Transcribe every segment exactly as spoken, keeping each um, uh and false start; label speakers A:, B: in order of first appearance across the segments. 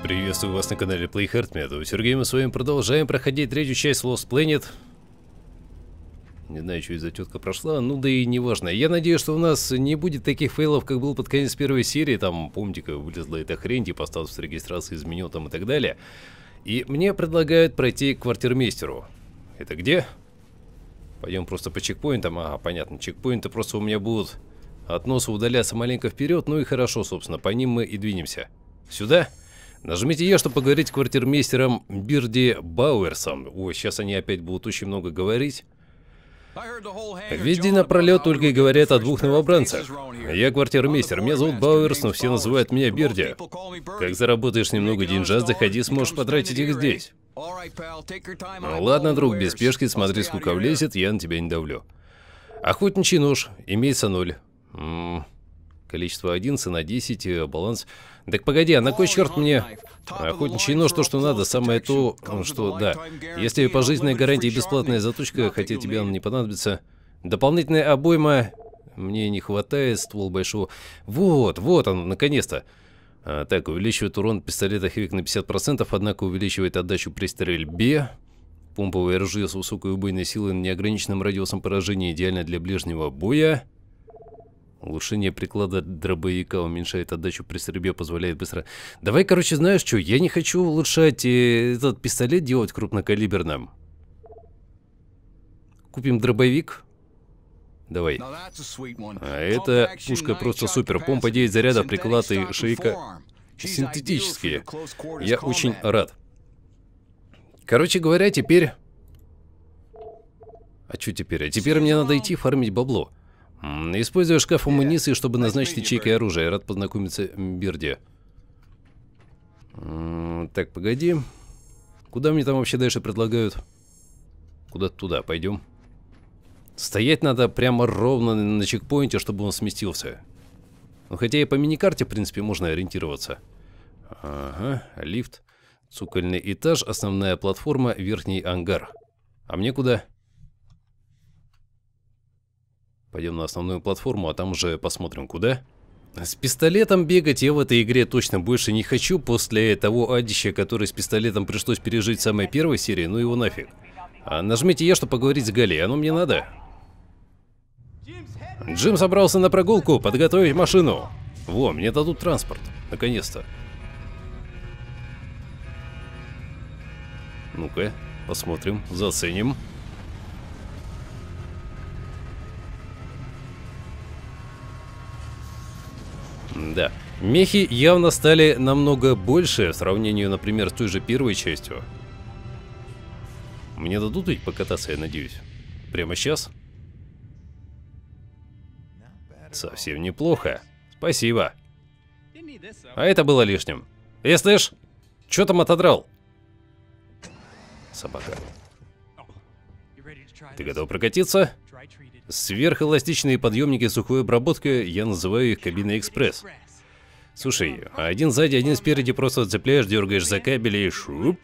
A: Приветствую вас на канале PlayHard. Сергей, мы с вами продолжаем проходить третью часть Lost Planet. Не знаю, что из-за тетка прошла, ну да и не важно. Я надеюсь, что у нас не будет таких фейлов, как был под конец первой серии. Там, помните, как вылезла эта хрень, типа статус регистрации изменил там и так далее. И мне предлагают пройти к квартирмейстеру. Это где? Пойдем просто по чекпоинтам. Ага, понятно, чекпоинты просто у меня будут от носа удаляться маленько вперед. Ну и хорошо, собственно, по ним мы и двинемся. Сюда? Нажмите Е, чтобы поговорить с квартирмейстером Бирди Бауэрсом. Ой, сейчас они опять будут очень много говорить. Везде напролет только и говорят о двух новобранцах. Я квартирмейстер, меня зовут Бауэрс, но все называют меня Бирди. Как заработаешь немного деньжат, заходи, сможешь потратить их здесь. Ну, ладно, друг, без спешки, смотри, сколько влезет, я на тебя не давлю. Охотничий нож, имеется ноль. М -м, количество один, цена десять, баланс... Так погоди, а на кой черт мне охотничий нож, то, что надо, самое то, что да. Если пожизненная гарантия и бесплатная заточка, хотя тебе она не понадобится. Дополнительная обойма мне не хватает, ствол большого. Вот, вот он, наконец-то. А, так, увеличивает урон пистолета Хевик на пятьдесят процентов, однако увеличивает отдачу при стрельбе. Помповое ружье с высокой убойной силой на неограниченным радиусом поражения идеально для ближнего боя. Улучшение приклада дробовика уменьшает отдачу при стрельбе, позволяет быстро... Давай, короче, знаешь что, я не хочу улучшать э, этот пистолет, делать крупнокалиберным. Купим дробовик. Давай. А эта пушка просто супер. Помпа девять зарядов, приклад и шейка синтетические. Я очень рад. Короче говоря, теперь... А что теперь? А теперь мне надо идти фармить бабло. Используя шкаф амуниции, чтобы назначить ячейкой оружия. Рад познакомиться, Бирди. Так, погоди. Куда мне там вообще дальше предлагают? Куда-то туда, пойдем. Стоять надо прямо ровно на чекпоинте, чтобы он сместился. Ну, хотя и по миникарте, в принципе, можно ориентироваться. Ага, лифт. Цокольный этаж, основная платформа, верхний ангар. А мне куда? Пойдем на основную платформу, а там уже посмотрим, куда. С пистолетом бегать я в этой игре точно больше не хочу. После того адища, который с пистолетом пришлось пережить в самой первой серии, ну его нафиг. А нажмите Е, чтобы поговорить с Галей, оно мне надо. Джим собрался на прогулку, подготовить машину. Во, мне дадут транспорт, наконец-то. Ну-ка, посмотрим, заценим. Да, мехи явно стали намного больше в сравнении, например, с той же первой частью. Мне дадут ведь покататься, я надеюсь. Прямо сейчас? Совсем неплохо. Спасибо. А это было лишним. Эй, слышь, чё там отодрал? Собака. Ты готов прокатиться? Сверхэластичные подъемники сухой обработки, я называю их кабиной экспресс. Слушай, один сзади, один спереди, просто цепляешь, дергаешь за кабели и шуп.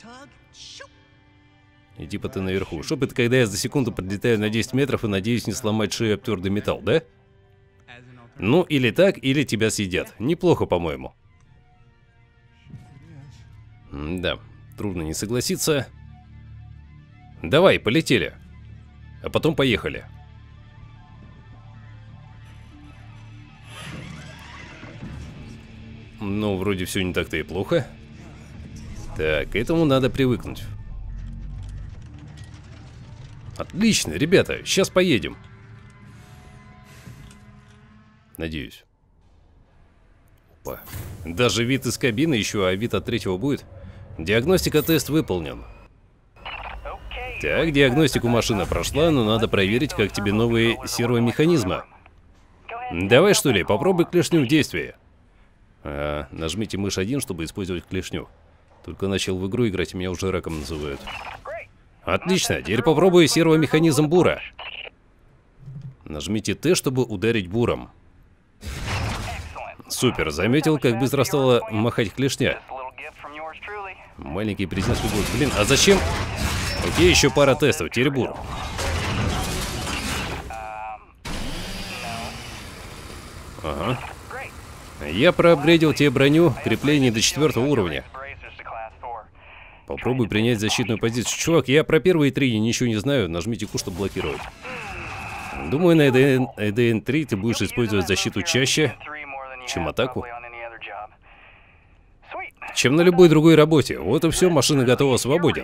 A: И типа ты наверху. Шуп — это когда я за секунду подлетаю на десять метров и надеюсь не сломать шею об твердый металл, да? Ну или так, или тебя съедят. Неплохо, по-моему. Да, трудно не согласиться. Давай, полетели. А потом поехали. Ну, вроде все не так-то и плохо. Так, к этому надо привыкнуть. Отлично, ребята, сейчас поедем. Надеюсь. Опа. Даже вид из кабины еще, а вид от третьего будет. Диагностика-тест выполнен. Так, диагностику машина прошла, но надо проверить, как тебе новые сервомеханизмы. Давай, что ли, попробуй клешню в действии. А, нажмите мышь один, чтобы использовать клешню. Только начал в игру играть, и меня уже раком называют. Отлично, теперь попробую сервомеханизм бура. Нажмите Т, чтобы ударить буром. Супер, заметил, как быстро стало махать клешня. Маленький презент. Блин, а зачем? Окей, еще пара тестов, теперь бур. Ага. Я проапгрейдил тебе броню, крепление до четвертого уровня. Попробуй принять защитную позицию. Чувак, я про первые три ничего не знаю. Нажмите Q, чтобы блокировать. Думаю, на и ди эн три ты будешь использовать защиту чаще, чем атаку. Чем на любой другой работе. Вот и все, машина готова, свободен.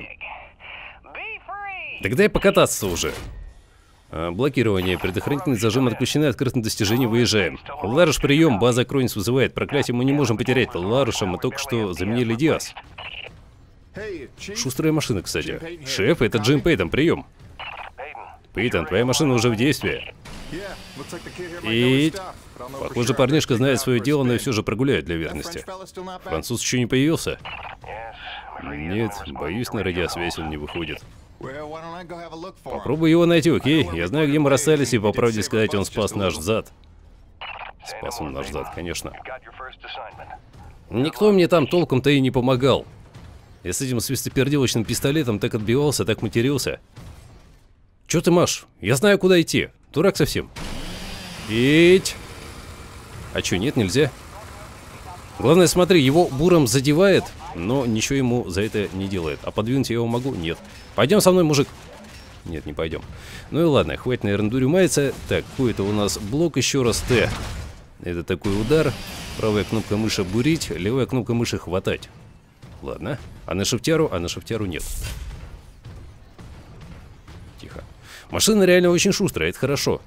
A: Так дай покататься уже. А, блокирование. Предохранительный зажим отключены, открытым достижением выезжаем. Ларыш, прием, база Кронис вызывает. Проклятие, мы не можем потерять. Ларуша мы только что заменили Диас. Шустрая машина, кстати. Шеф, это Джим Пейтон, прием. Пейтон, твоя машина уже в действии. И... Похоже, парнишка знает свое дело, но все же прогуляет для верности. Француз еще не появился? Нет, боюсь, на радиосвязь он не выходит. Попробуй его найти, окей? Я знаю, где мы расстались, и по правде сказать, он спас наш зад. Спас он наш зад, конечно. Никто мне там толком-то и не помогал. Я с этим свистоперделочным пистолетом так отбивался, так матерился. Чё ты, Маш? Я знаю, куда идти. Дурак совсем. Ить. А чё, нет, нельзя? Главное, смотри, его буром задевает, но ничего ему за это не делает. А подвинуть я его могу? Нет. Пойдем со мной, мужик. Нет, не пойдем. Ну и ладно, хватит на ерунду рюмается. Так, какой-то у нас блок еще раз Т. Это такой удар. Правая кнопка мыши бурить, левая кнопка мыши хватать. Ладно. А на шифтяру? А на шифтяру нет. Тихо. Машина реально очень шустрая, это хорошо.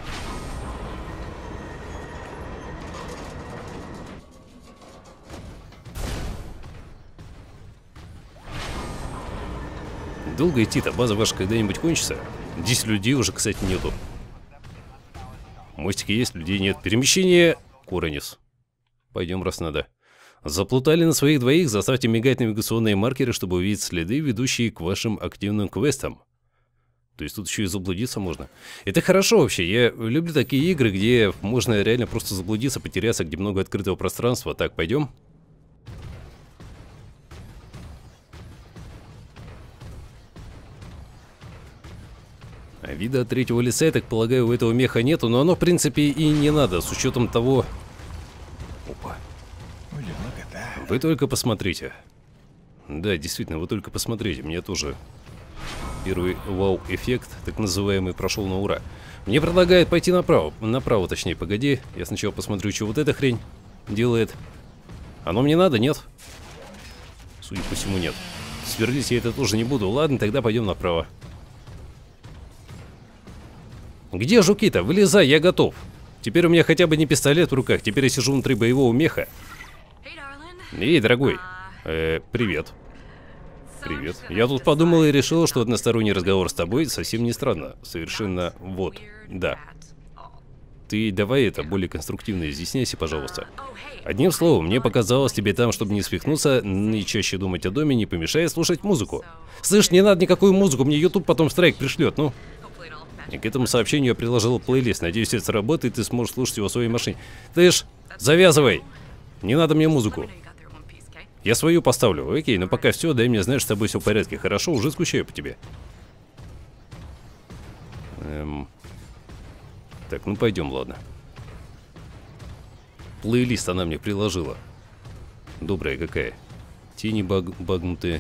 A: Долго идти-то? База ваша когда-нибудь кончится? Здесь людей уже, кстати, нету. Мостики есть, людей нет. Перемещение... Куранис. Пойдем, раз надо. Заплутали на своих двоих, заставьте мигать навигационные маркеры, чтобы увидеть следы, ведущие к вашим активным квестам. То есть тут еще и заблудиться можно. Это хорошо вообще. Я люблю такие игры, где можно реально просто заблудиться, потеряться, где много открытого пространства. Так, пойдем. А вида от третьего лица, я так полагаю, у этого меха нету, но оно, в принципе, и не надо, с учетом того... Опа. Вы только посмотрите. Да, действительно, вы только посмотрите. Мне тоже первый вау-эффект, так называемый, прошел на ура. Мне предлагают пойти направо. Направо, точнее, погоди. Я сначала посмотрю, что вот эта хрень делает. Оно мне надо, нет? Судя по всему, нет. Сверлить я это тоже не буду. Ладно, тогда пойдем направо. Где жуки-то? Вылезай, я готов. Теперь у меня хотя бы не пистолет в руках. Теперь я сижу внутри боевого меха. Эй, дорогой. Э, привет. Привет. Я тут подумал и решил, что односторонний разговор с тобой совсем не странно. Совершенно вот. Да. Ты давай это более конструктивно изъясняйся, пожалуйста. Одним словом, мне показалось тебе там, чтобы не свихнуться, и чаще думать о доме, не помешает слушать музыку. Слышь, не надо никакую музыку, мне YouTube потом страйк пришлет, ну. И к этому сообщению я приложил плейлист. Надеюсь, это сработает, и ты сможешь слушать его в своей машине. Ты ж, завязывай! Не надо мне музыку. Я свою поставлю. Окей, но пока все, дай мне знать, что с тобой все в порядке. Хорошо, уже скучаю по тебе. Эм... Так, ну пойдем, ладно. Плейлист она мне приложила. Добрая какая. Тени баг багнутые.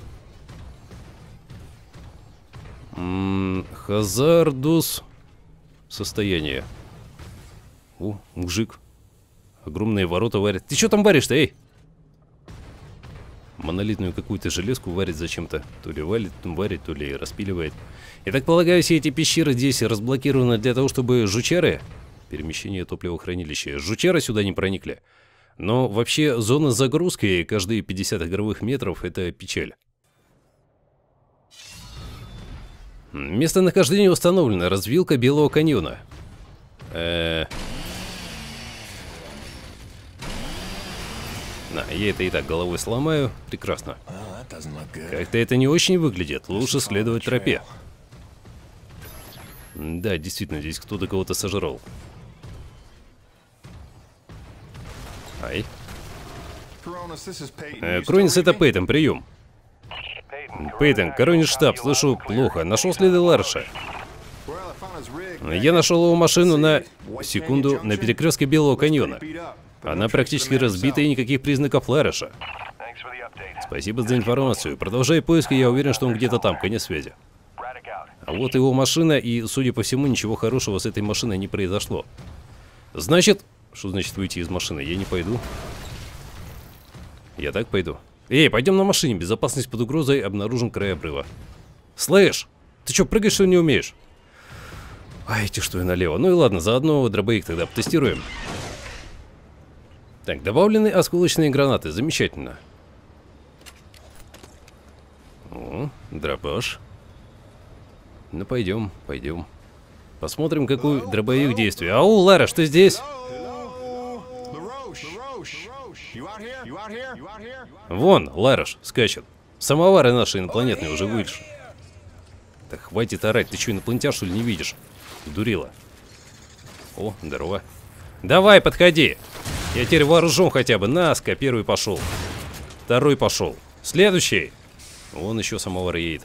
A: М-м, Хазардус. Состояние. О, мужик. Огромные ворота варят. Ты что там варишь-то, эй? Монолитную какую-то железку варит зачем-то. То ли валит, варит, то ли распиливает. Я так полагаю, все эти пещеры здесь разблокированы для того, чтобы жучары... Перемещение топливохранилища. Жучары сюда не проникли. Но вообще зона загрузки каждые пятьдесят игровых метров — это печаль. Местонахождение установлено. Развилка Белого каньона. Э -э На, я это и так головой сломаю. Прекрасно. Как-то это не очень выглядит. Лучше следовать тропе. Да, действительно, здесь кто-то кого-то сожрал. Ай. Э, Кронис, это Пейтон, прием. Пейтон, Коронис штаб, слышу плохо. Нашел следы Ларша. Я нашел его машину на... Секунду, на перекрестке Белого каньона. Она практически разбита и никаких признаков Лариша. Спасибо за информацию. Продолжай поиски, я уверен, что он где-то там. Конец связи. А вот его машина, и, судя по всему, ничего хорошего с этой машиной не произошло. Значит... Что значит выйти из машины? Я не пойду. Я так пойду. Эй, пойдем на машине. Безопасность под угрозой. Обнаружен край обрыва. Слышь, ты что, прыгать, что ли, не умеешь? А эти что и налево. Ну и ладно, заодно дробовик тогда потестируем. Так, добавлены осколочные гранаты. Замечательно. О, дробаш. Ну, пойдем, пойдем. Посмотрим, какой дробовик действия. Ау, Лара, что здесь? Вон, Ларыш скачет. Самовары наши инопланетные уже вылезли. Так хватит орать, ты что, инопланетян, что ли, не видишь? Дурила. О, здорово. Давай, подходи. Я теперь вооружен хотя бы. Наска, первый пошел. Второй пошел. Следующий. Вон еще самовар едет.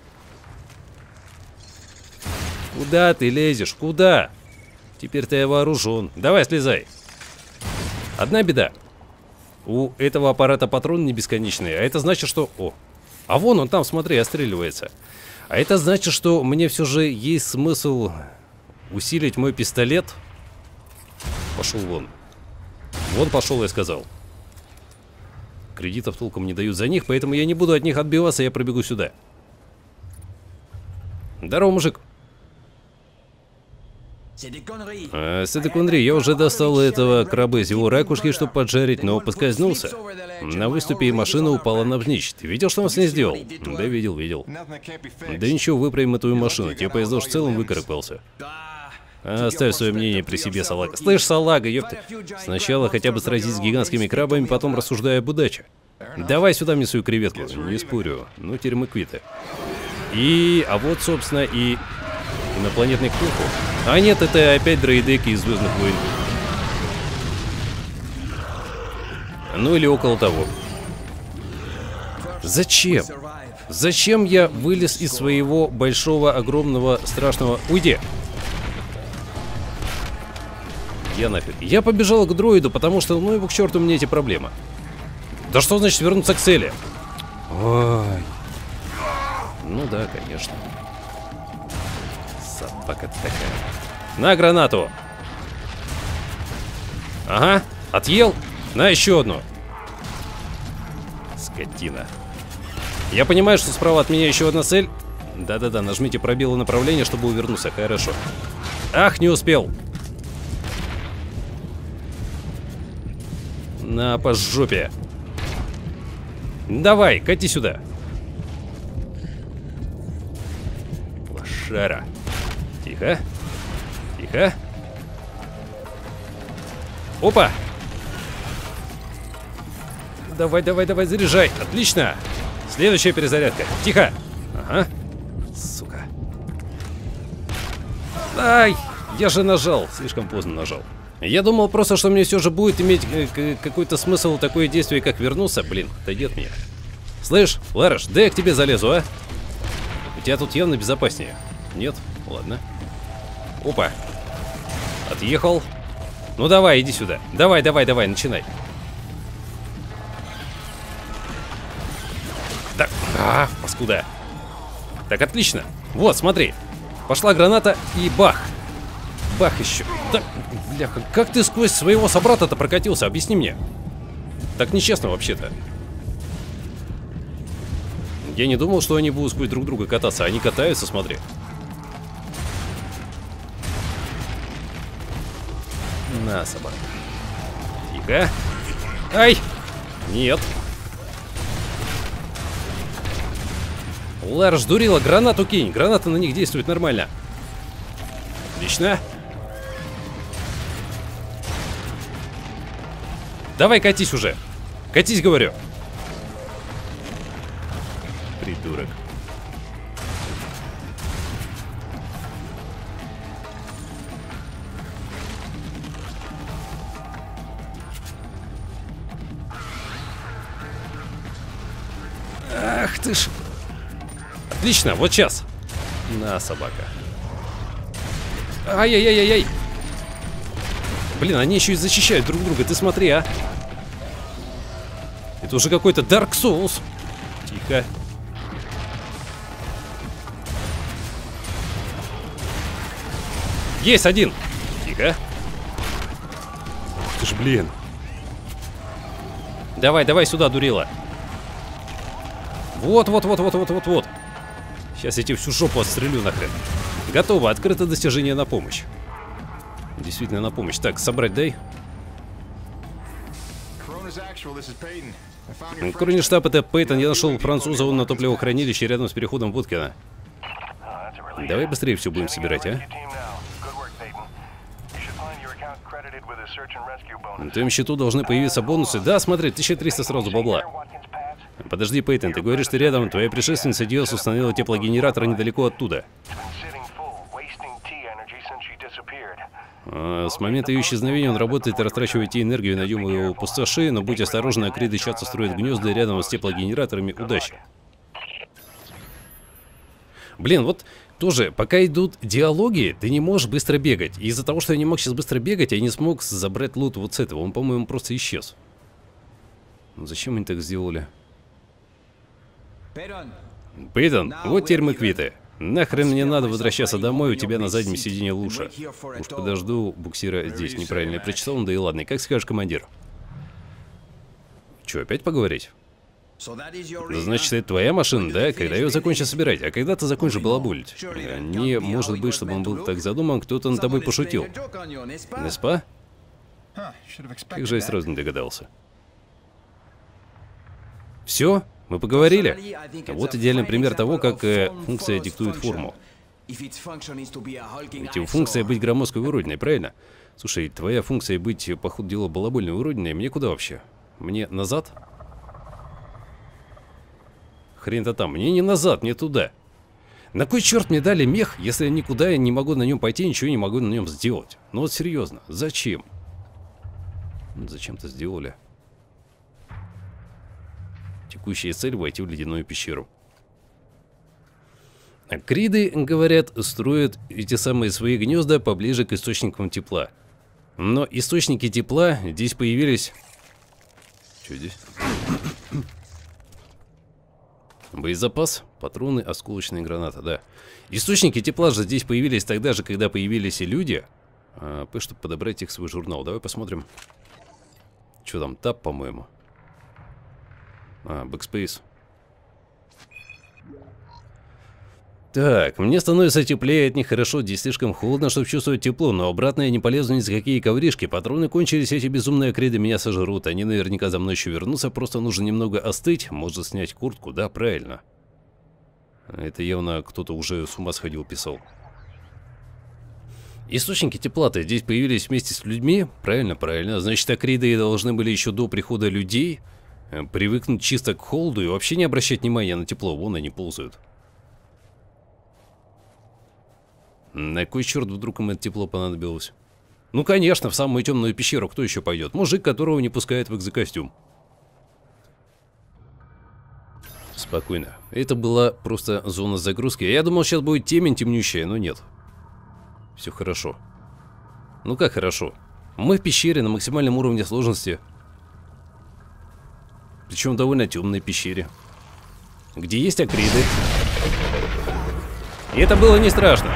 A: Куда ты лезешь? Куда? Теперь-то я вооружен. Давай, слезай. Одна беда. У этого аппарата патроны не бесконечные. А это значит, что... О, а вон он там, смотри, отстреливается. А это значит, что мне все же есть смысл усилить мой пистолет. Пошел вон. Вон пошел, я сказал. Кредитов толком не дают за них, поэтому я не буду от них отбиваться, я пробегу сюда. Здорово, мужик. А, c'est des conneries. Я уже достал этого краба из его ракушки, чтобы поджарить, но поскользнулся. На выступе и машина упала навзничь. Ты видел, что он с ней сделал? Да, видел, видел. Да ничего, выправим эту машину. Тебе повезло, в целом выкарабкался. А, оставь свое мнение при себе, салага. Слышь, салага, ёпта. Сначала хотя бы сразись с гигантскими крабами, потом рассуждай об удаче. Давай сюда мне свою креветку. Не спорю. Ну, теперь мы квиты. И... А вот, собственно, и... Инопланетный ктулху. А нет, это опять дроидеки из Звездных войн. Ну или около того. Зачем? Зачем я вылез из своего большого, огромного, страшного... Уйди! Я нафиг. Я побежал к дроиду, потому что, ну его к черту, мне эти проблемы. Да что значит вернуться к цели? Ой. Ну да, конечно. Собака такая. На гранату. Ага, отъел. На еще одну. Скотина. Я понимаю, что справа от меня еще одна цель. Да-да-да, нажмите пробел направления, чтобы увернуться. Хорошо. Ах, не успел. На, по жопе. Давай, кати сюда. Лошара. Тихо. Тихо. Опа. Давай, давай, давай, заряжай. Отлично. Следующая перезарядка. Тихо. Ага. Сука. Ай, я же нажал. Слишком поздно нажал. Я думал просто, что мне все же будет иметь какой-то смысл такое действие, как вернуться. Блин, отойди от меня. Слышь, Ларыш, да я к тебе залезу, а? У тебя тут явно безопаснее. Нет? Ладно. Опа. Отъехал. Ну давай, иди сюда. Давай, давай, давай, начинай. Так, а, паскуда. Так, отлично. Вот, смотри. Пошла граната и бах. Бах еще. Так, бляха, как ты сквозь своего собрата-то прокатился? Объясни мне. Так нечестно вообще-то. Я не думал, что они будут сквозь друг друга кататься. Они катаются, смотри. На, собака. Тихо. Ай! Нет. Ларш, дурила, гранату кинь. Граната на них действует нормально. Отлично. Давай, катись уже. Катись, говорю. Придурок. Ах ты ж. Отлично, вот сейчас. На, собака. Ай-яй-яй-яй-яй. Блин, они еще и защищают друг друга, ты смотри, а. Это уже какой-то Dark Souls. Тихо. Есть один. Тихо. Ух ты ж, блин. Давай, давай сюда, дурила. Вот, вот, вот, вот, вот, вот, вот. Сейчас я тебе всю жопу отстрелю нахрен. Готово. Открыто достижение на помощь. Действительно на помощь. Так, собрать дай. Кроништаб, это Пейтон. Я нашел француза, он на топливохранилище рядом с переходом Воткина. Давай быстрее все будем собирать, а? На твоем счету должны появиться бонусы. Да, смотри, тысяча триста сразу бабла. Подожди, Пейтон, ты говоришь, ты рядом. Твоя предшественница Диос установила теплогенератор недалеко оттуда. А, с момента ее исчезновения он работает и растрачивает те энергию, найдем его пустоши, но будь осторожна, акриды часто строят гнезда рядом с теплогенераторами. Удачи. Блин, вот тоже, пока идут диалоги, ты не можешь быстро бегать. И из-за того, что я не мог сейчас быстро бегать, я не смог забрать лут вот с этого. Он, по-моему, просто исчез. Зачем они так сделали? Пейтон, вот теперь мы квиты. Нахрен мне надо возвращаться домой, у тебя на заднем сиденье лучше. Уж подожду буксира здесь. Неправильно я прочитал, ну да и ладно. Как скажешь, командир? Че, опять поговорить? Значит, это твоя машина, да? Когда ее закончишь собирать? А когда ты закончишь балаболить? Не может быть, чтобы он был так задуман, кто-то над тобой пошутил. Не спа? Как же я сразу не догадался. Все? Мы поговорили? Вот идеальный пример того, как э, функция диктует форму. Ведь его функция быть громоздкой уродиной, правильно? Слушай, твоя функция быть, по ходу дела, балабольной уродиной, мне куда вообще? Мне назад? Хрен-то там, мне не назад, мне туда. На кой черт мне дали мех, если я никуда я не могу на нем пойти, ничего не могу на нем сделать? Ну вот серьезно, зачем? Зачем-то сделали. Текущая цель — войти в ледяную пещеру. Акриды, говорят, строят эти самые свои гнезда поближе к источникам тепла. Но источники тепла здесь появились... Что здесь? Боезапас, патроны, осколочные гранаты, да. Источники тепла же здесь появились тогда же, когда появились и люди. А, чтобы подобрать их в свой журнал. Давай посмотрим. Что там, тап, по-моему. А, бэкспейс. Так, мне становится теплее от них хорошо, здесь слишком холодно, чтобы чувствовать тепло, но обратно я не полезу ни за какие ковришки. Патроны кончились, эти безумные акриды меня сожрут. Они наверняка за мной еще вернутся, просто нужно немного остыть. Может снять куртку, да, правильно. Это явно кто-то уже с ума сходил, писал. Источники тепла-то здесь появились вместе с людьми? Правильно, правильно. Значит, акриды должны были еще до прихода людей привыкнуть чисто к холоду и вообще не обращать внимания на тепло. Вон они ползают. На кой черт вдруг им это тепло понадобилось? Ну, конечно, в самую темную пещеру кто еще пойдет? Мужик, которого не пускает в экзокостюм. Спокойно. Это была просто зона загрузки. Я думал, сейчас будет темень темнющая, но нет. Все хорошо. Ну как хорошо? Мы в пещере на максимальном уровне сложности. Причем довольно темной пещере. Где есть акриды. И это было не страшно.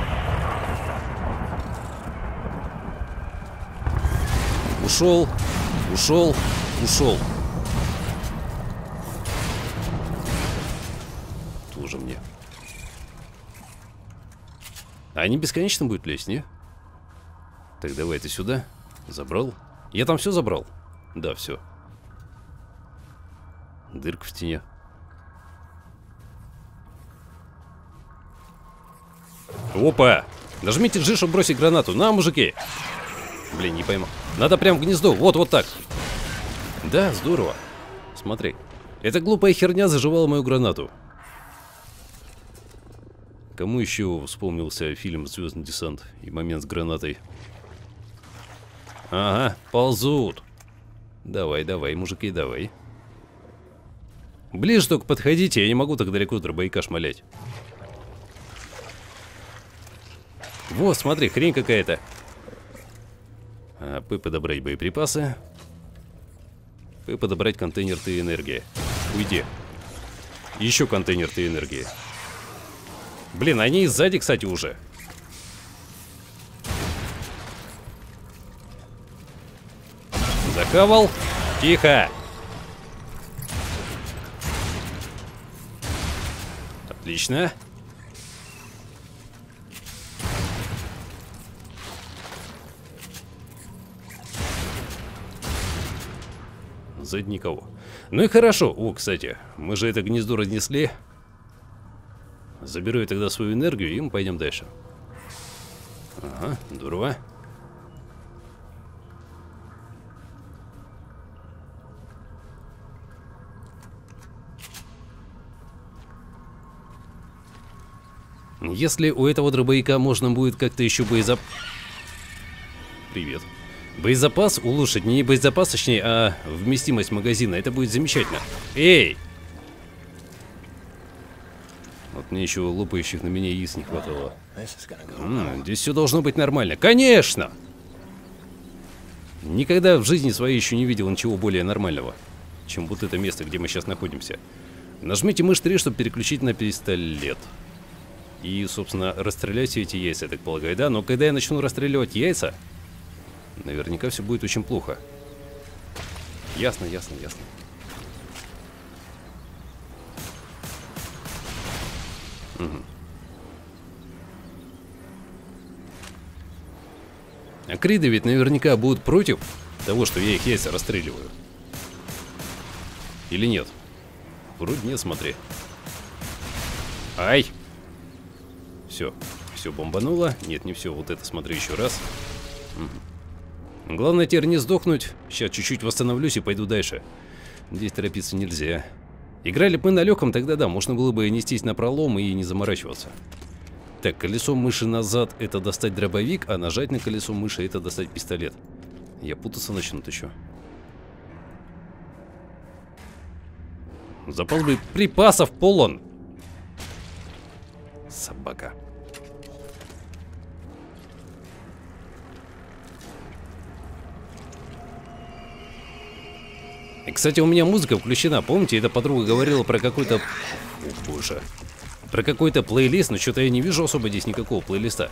A: Ушел, ушел, ушел. Тоже мне. А они бесконечно будут лезть, не? Так, давай ты сюда. Забрал? Я там все забрал? Да, все. Дырка в стене. Опа! Нажмите G, чтобы бросить гранату. На, мужики! Блин, не пойму. Надо прям в гнездо. Вот, вот так. Да, здорово. Смотри. Эта глупая херня заживала мою гранату. Кому еще вспомнился фильм «Звездный десант» и момент с гранатой? Ага, ползут. Давай, давай, мужики, давай. Ближе только подходите, я не могу так далеко дробовика шмалять. Вот, смотри, хрень какая-то. А, подобрать боеприпасы. И подобрать контейнер Т-энергии. Уйди. Еще контейнер Т-энергии. Блин, они и сзади, кстати, уже. Захавал. Тихо. Отлично. Сзади никого. Ну и хорошо. О, кстати, мы же это гнездо разнесли. Заберу я тогда свою энергию, и мы пойдем дальше. Ага, здорово. Если у этого дробовика можно будет как-то еще боезап... Привет. Боезапас улучшить. Не боезапас, точнее, а вместимость магазина. Это будет замечательно. Эй! Вот мне еще лопающих на меня яиц не хватало. М-м, здесь все должно быть нормально. Конечно! Никогда в жизни своей еще не видел ничего более нормального, чем вот это место, где мы сейчас находимся. Нажмите мышь три, чтобы переключить на пистолет. И, собственно, расстрелять все эти яйца, я так полагаю, да? Но когда я начну расстреливать яйца, наверняка все будет очень плохо. Ясно, ясно, ясно. Угу. Акриды ведь наверняка будут против того, что я их яйца расстреливаю. Или нет? Вроде нет, смотри. Ай! Все, все бомбануло. Нет, не все, вот это смотри еще раз. Угу. Главное теперь не сдохнуть. Сейчас чуть-чуть восстановлюсь и пойду дальше. Здесь торопиться нельзя. Играли бы мы на легком, тогда да, можно было бы нестись на пролом и не заморачиваться. Так, колесо мыши назад — это достать дробовик, а нажать на колесо мыши — это достать пистолет. Я путаться начну-то еще. Запас боеприпасов полон. Собака. И, кстати, у меня музыка включена. Помните, эта подруга говорила про какой-то... О, боже. Про какой-то плейлист, но что-то я не вижу особо здесь никакого плейлиста.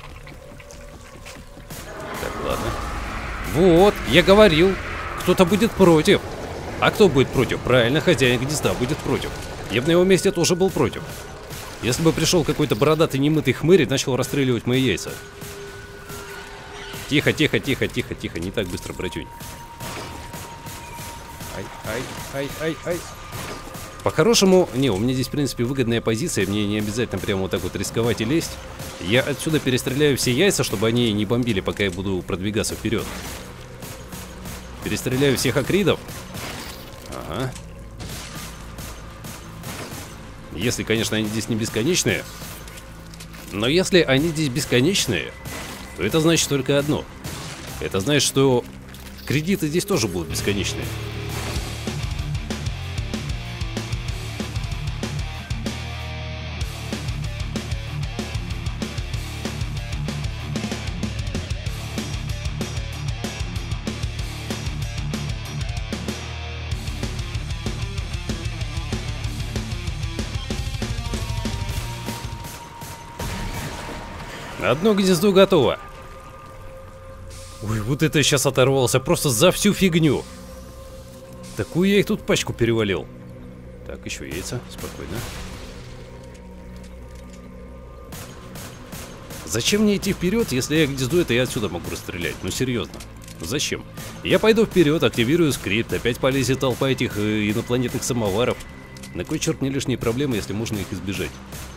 A: Так, ладно. Вот, я говорил, кто-то будет против. А кто будет против? Правильно, хозяин гнезда будет против. Я бы на его месте тоже был против. Если бы пришел какой-то бородатый немытый хмырь и начал расстреливать мои яйца. Тихо, тихо, тихо, тихо, тихо. Не так быстро, братюнь. Ай, ай, ай, ай, ай. По-хорошему, не, у меня здесь, в принципе, выгодная позиция. Мне не обязательно прямо вот так вот рисковать и лезть. Я отсюда перестреляю все яйца, чтобы они не бомбили, пока я буду продвигаться вперед. Перестреляю всех акридов. Ага. Если, конечно, они здесь не бесконечные. Но если они здесь бесконечные, то это значит только одно. Это значит, что кредиты здесь тоже будут бесконечные. Одно гнездо готово. Ой, вот это я сейчас оторвался просто за всю фигню. Такую я их тут пачку перевалил. Так, еще яйца, спокойно. Зачем мне идти вперед, если я гнездо это я отсюда могу расстрелять? Ну серьезно, зачем? Я пойду вперед, активирую скрипт, опять полезет толпа этих э, инопланетных самоваров. На кой черт мне лишние проблемы, если можно их избежать?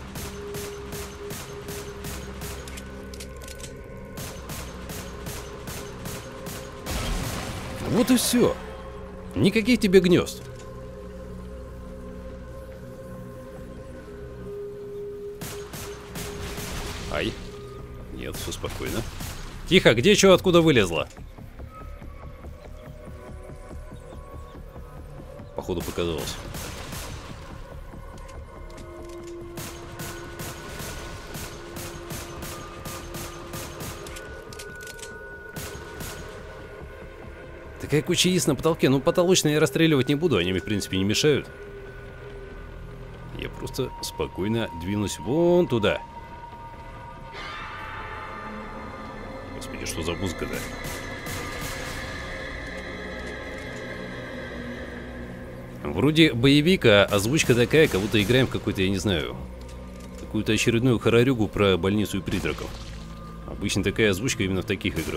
A: Вот и все. Никаких тебе гнезд. Ай. Нет, все спокойно. Тихо, где что, откуда вылезло? Походу показалось. Так Такая куча яиц на потолке. Ну, потолочные я расстреливать не буду, они мне, в принципе, не мешают. Я просто спокойно двинусь вон туда. Господи, что за музыка-то? Вроде боевика, озвучка такая, как будто играем в какой-то, я не знаю, какую-то очередную хорорюгу про больницу и призраков. Обычно такая озвучка именно в таких играх.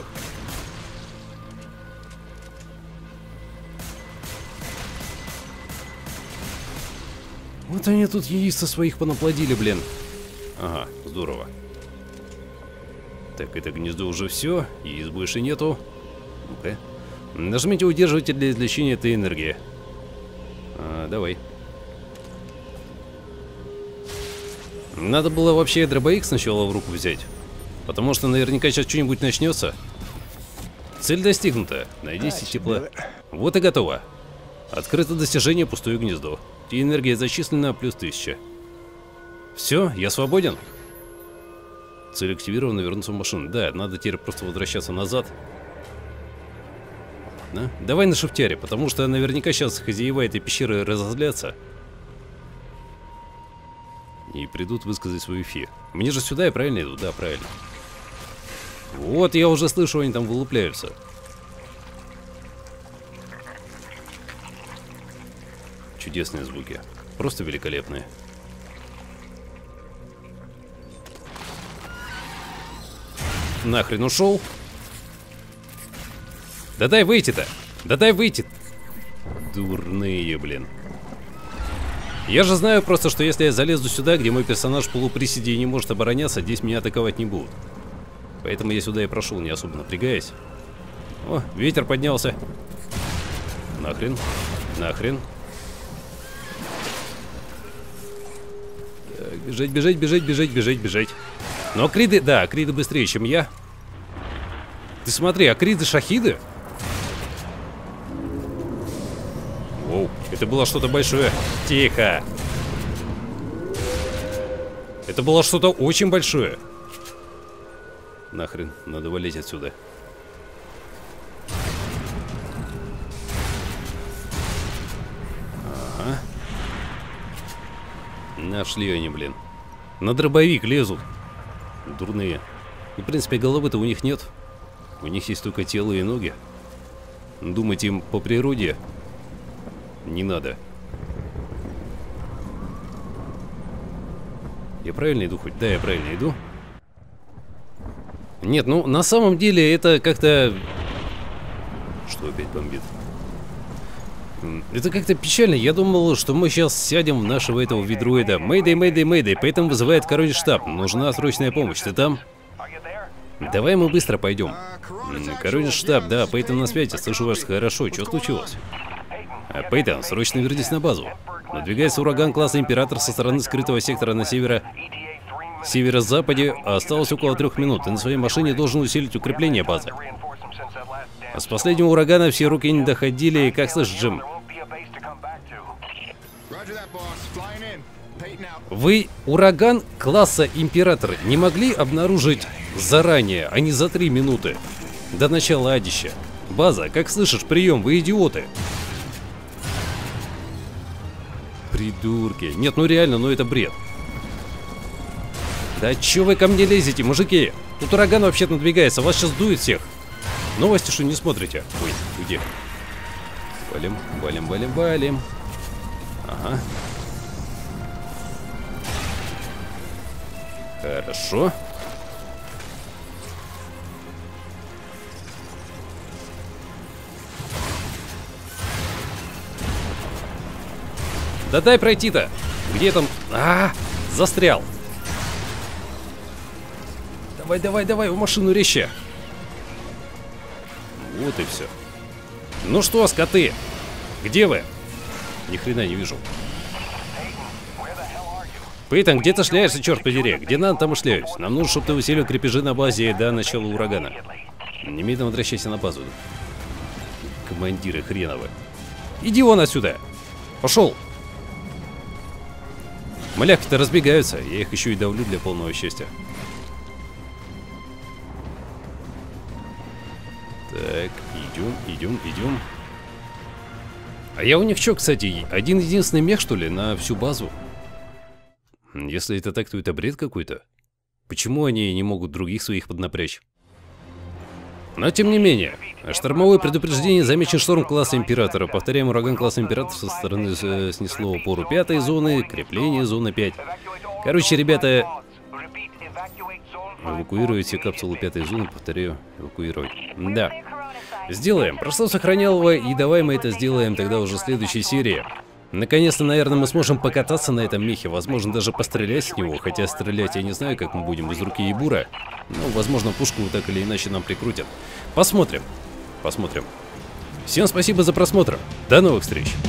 A: Вот они тут яиц своих понаплодили, блин. Ага, здорово. Так, это гнездо уже все, яиц больше нету. Ну-ка. Нажмите удерживатель для извлечения этой энергии. А, давай. Надо было вообще дробовик сначала в руку взять. Потому что наверняка сейчас что-нибудь начнется. Цель достигнута. Найди сеть тепла. Вот и готово. Открыто достижение пустое гнездо. И энергия зачислена плюс тысяча. Все, я свободен. Цель активирована, вернуться в машину. Да, надо теперь просто возвращаться назад. Ладно. Давай на шифтере, потому что наверняка сейчас хозяева этой пещеры разозлятся. И придут высказать свою фи. Мне же сюда, я правильно иду? Да, правильно. Вот, я уже слышу, они там вылупляются. Чудесные звуки. Просто великолепные. Нахрен ушел. Да дай выйти-то. Да дай выйти. Дурные, блин. Я же знаю просто, что если я залезу сюда, где мой персонаж в полуприседе и не может обороняться, здесь меня атаковать не будут. Поэтому я сюда и прошел, не особо напрягаясь. О, ветер поднялся. Нахрен. Нахрен. Так, бежать, бежать, бежать, бежать, бежать, бежать. Но акриды, да, акриды быстрее, чем я. Ты смотри, акриды шахиды. Воу, это было что-то большое. Тихо. Это было что-то очень большое. Нахрен, надо валить отсюда. Ага. Нашли они, блин. На дробовик лезут. Дурные. И, в принципе, головы-то у них нет. У них есть только тело и ноги. Думать им по природе не надо. Я правильно иду хоть? Да, я правильно иду. Нет, ну, на самом деле, это как-то... Что опять бомбит? Это как-то печально. Я думал, что мы сейчас сядем в нашего этого ведроида. Мэйдэй, мэйдэй, мэйдэй. Поэтому вызывает коронный штаб. Нужна срочная помощь. Ты там? Давай мы быстро пойдем. Коронный штаб, да, Пейтон на связи. Слышу вас хорошо. Что случилось? А, Пейтон, срочно вернись на базу. Надвигается ураган класса Император со стороны скрытого сектора на северо... северо-западе. Осталось около трех минут. Ты на своей машине должен усилить укрепление базы. С последнего урагана все руки не доходили. Как слышишь, Джим? Вы ураган класса Император не могли обнаружить заранее, а не за три минуты до начала адища? База, как слышишь, прием, вы идиоты. Придурки. Нет, ну реально, ну это бред. Да чё вы ко мне лезете, мужики? Тут ураган вообще-то надвигается, вас сейчас дует всех. Новости, что не смотрите? Ой, где? Валим, валим, валим, валим. Ага. Хорошо. Да дай пройти-то. Где там? А, застрял. Давай, давай, давай, в машину резче. Вот и все. Ну что, скоты? Где вы? Ни хрена не вижу. Пейтон, где ты шляешься, черт подери? Где надо, там и шляюсь. Нам нужно, чтобы ты усилил крепежи на базе до начала урагана. Немедленно возвращайся на базу. Командиры хреновы. Иди вон отсюда. Пошел. Малявки-то разбегаются. Я их еще и давлю для полного счастья. Так, идем, идем, идем. А я у них что, кстати, один-единственный мех, что ли, на всю базу? Если это так, то это бред какой-то. Почему они не могут других своих поднапрячь? Но тем не менее, штормовое предупреждение, замечен шторм класса Императора. Повторяем, ураган класса Императора со стороны снесло опору пятой зоны, крепление зоны пять. Короче, ребята, эвакуировать все капсулы пятой зоны, повторяю, эвакуировать. Да. Сделаем. Прошло сохранялово, и давай мы это сделаем тогда уже в следующей серии. Наконец-то, наверное, мы сможем покататься на этом мехе, возможно, даже пострелять с него, хотя стрелять я не знаю, как мы будем из руки Ебура. Ну, возможно, пушку так или иначе нам прикрутят. Посмотрим. Посмотрим. Всем спасибо за просмотр. До новых встреч.